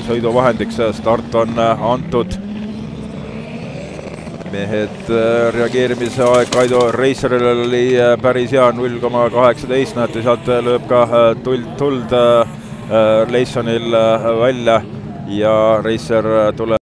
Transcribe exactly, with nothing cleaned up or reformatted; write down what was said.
sõiduvahendiks. Start on antud. Mehed reageerimise aeg Kaido Raceril oli päris hea, null koma kaheksateist, näete, sealt lööb ka tuld, tuld Leissonil välja ja Racer tuleb